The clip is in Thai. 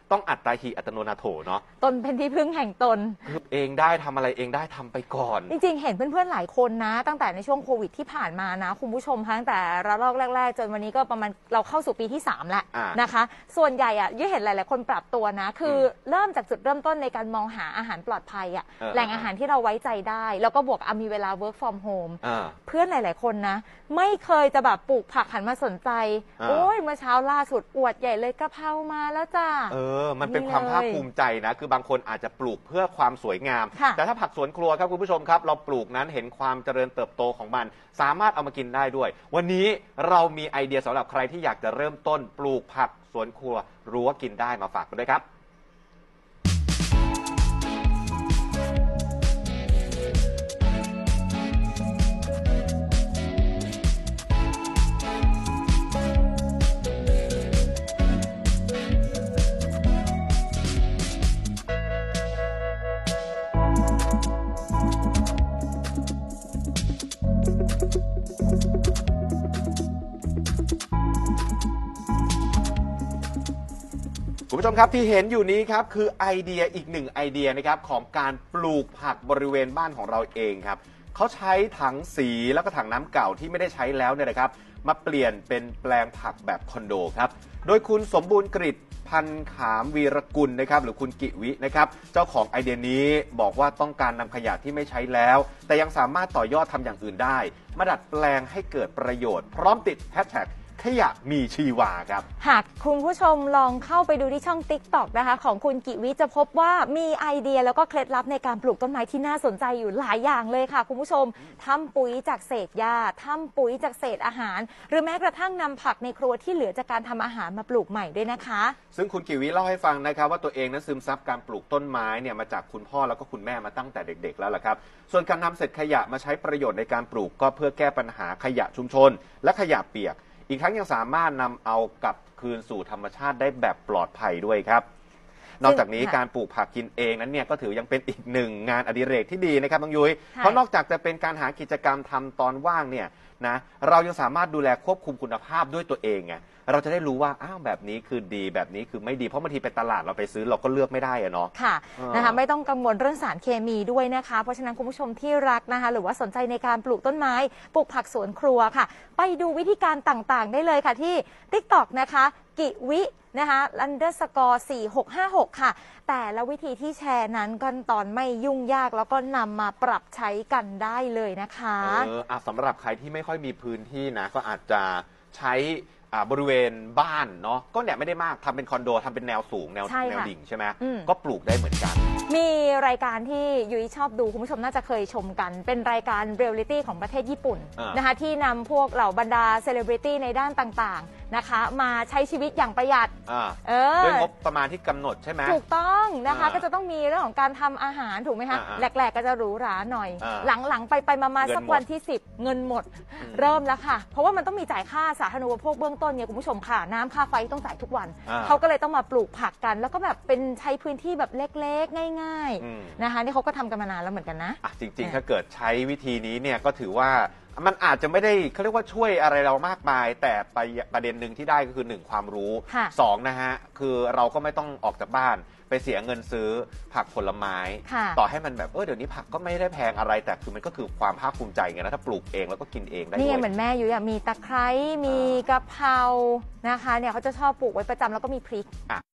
ต้องอัตตาหิอัตโนนาโถเนาะตนเป็นที่พึ่งแห่งตนคือเองได้ทำอะไรเองได้ทำไปก่อนจริงๆเห็นเพื่อนๆหลายคนนะตั้งแต่ในช่วงโควิดที่ผ่านมานะคุณผู้ชมตั้งแต่ระลอกแรกๆจนวันนี้ก็ประมาณเราเข้าสู่ปีที่3แล้วนะคะส่วนใหญ่ยุ้ยเห็นหลายๆคนปรับตัวนะคือเริ่มจากจุดเริ่มต้นในการมองหาอาหารปลอดภัยแหล่งอาหารที่เราไว้ใจได้แล้วก็บวกมีเวลา work from home เพื่อนหลายๆคนนะไม่เคยจะแบบปลูกผักหันมาสนใจโอ้ยเมื่อเช้าล่าสุดอวดใหญ่เลยกะเพรามาแล้วจ้ามันเป็นความภาคภูมิใจนะคือบางคนอาจจะปลูกเพื่อความสวยงามแต่ถ้าผักสวนครัวครับคุณผู้ชมครับเราปลูกนั้นเห็นความเจริญเติบโตของมันสามารถเอามากินได้ด้วยวันนี้เรามีไอเดียสำหรับใครที่อยากจะเริ่มต้นปลูกผักสวนครัวรู้ว่ากินได้มาฝากกันด้วยครับคุณผู้ชมครับที่เห็นอยู่นี้ครับคือไอเดียอีกหนึ่งไอเดียนะครับของการปลูกผักบริเวณบ้านของเราเองครับเขาใช้ถังสีแล้วก็ถังน้ำเก่าที่ไม่ได้ใช้แล้วเนี่ยนะครับมาเปลี่ยนเป็นแปลงผักแบบคอนโดครับโดยคุณสมบูรณ์กฤษพันขามวีรกุลนะครับหรือคุณกิวินะครับเจ้าของไอเดียนี้บอกว่าต้องการนำขยะที่ไม่ใช้แล้วแต่ยังสามารถต่อยอดทำอย่างอื่นได้มาดัดแปลงให้เกิดประโยชน์พร้อมติดแฮชแท็กขยะมีชีวาครับหากคุณผู้ชมลองเข้าไปดูที่ช่อง TikTok นะคะของคุณกิวิจะพบว่ามีไอเดียแล้วก็เคล็ดลับในการปลูกต้นไม้ที่น่าสนใจอยู่หลายอย่างเลยค่ะคุณผู้ชมทำปุ๋ยจากเศษหญ้าทำปุ๋ยจากเศษอาหารหรือแม้กระทั่งนำผักในครัวที่เหลือจากการทำอาหารมาปลูกใหม่ด้วยนะคะซึ่งคุณกิวิเล่าให้ฟังนะครับว่าตัวเองนั้นซึมซับการปลูกต้นไม้เนี่ยมาจากคุณพ่อแล้วก็คุณแม่มาตั้งแต่เด็กๆแล้วล่ะครับส่วนการนำเศษขยะมาใช้ประโยชน์ในการปลูกก็เพื่อแก้ปัญหาขยะชุมชนและขยะเปียกอีกทั้งยังสามารถนำเอากลับคืนสู่ธรรมชาติได้แบบปลอดภัยด้วยครับนอกจากนี้การปลูกผักกินเองนั้นเนี่ยก็ถือยังเป็นอีกหนึ่งงานอดิเรกที่ดีนะครับน้องยุ้ยเพราะนอกจากจะเป็นการหากิจกรรมทำตอนว่างเนี่ยนะเรายังสามารถดูแลควบคุมคุณภาพด้วยตัวเองไงเราจะได้รู้ว่าอ้าวแบบนี้คือดีแบบนี้คือไม่ดีเพราะบางทีไปตลาดเราไปซื้อเราก็เลือกไม่ได้อะเนาะค่ะนะคะไม่ต้องกังวลเรื่องสารเคมีด้วยนะคะเพราะฉะนั้นคุณผู้ชมที่รักนะคะหรือว่าสนใจในการปลูกต้นไม้ปลูกผักสวนครัวค่ะไปดูวิธีการต่างๆได้เลยค่ะที่ TikTok นะคะกิวินะคะ _4656 ค่ะแต่ละวิธีที่แชร์นั้นขั้นตอนไม่ยุ่งยากแล้วก็นำมาปรับใช้กันได้เลยนะคะสำหรับใครที่ไม่ค่อยมีพื้นที่นะก็อาจจะใช้บริเวณบ้านเนาะก็เนี่ยไม่ได้มากทำเป็นคอนโดทำเป็นแนวสูงแนวดิ่งใช่ไหมก็ปลูกได้เหมือนกันมีรายการที่ยุ้ยชอบดูคุณผู้ชมน่าจะเคยชมกันเป็นรายการเรียลลิตี้ของประเทศญี่ปุ่นนะคะที่นำพวกเหล่าบรรดาเซเลบริตี้ในด้านต่างๆนะคะมาใช้ชีวิตอย่างประหยัดด้วยงบประมาณที่กำหนดใช่ไหมถูกต้องนะคะก็จะต้องมีเรื่องของการทำอาหารถูกไหมคะแรกๆก็จะหรูหราหน่อยหลังๆไปมาสักวันที่10เงินหมดเริ่มแล้วค่ะเพราะว่ามันต้องมีจ่ายค่าสาธารณูปโภคเบื้องต้นเนี่ยคุณผู้ชมค่ะน้ำค่าไฟต้องจ่ายทุกวันเขาก็เลยต้องมาปลูกผักกันแล้วก็แบบเป็นใช้พื้นที่แบบเล็กๆง่ายๆนะคะนี่เขาก็ทำกันมานานแล้วเหมือนกันนะจริงๆถ้าเกิดใช้วิธีนี้เนี่ยก็ถือว่ามันอาจจะไม่ได้เขาเรียกว่าช่วยอะไรเรามากมายแต่ประเด็นหนึ่งที่ได้ก็คือ1ความรู้2นะฮะคือเราก็ไม่ต้องออกจากบ้านไปเสียเงินซื้อผักผลไม้ต่อให้มันแบบเดี๋ยวนี้ผักก็ไม่ได้แพงอะไรแต่คือมันก็คือความภาคภูมิใจไงนะถ้าปลูกเองแล้วก็กินเองได้ด้วยนี่เหมือนแม่อยู่มีตะไคร้มีกะเพรานะคะเนี่ยเขาจะชอบปลูกไว้ประจำแล้วก็มีพริก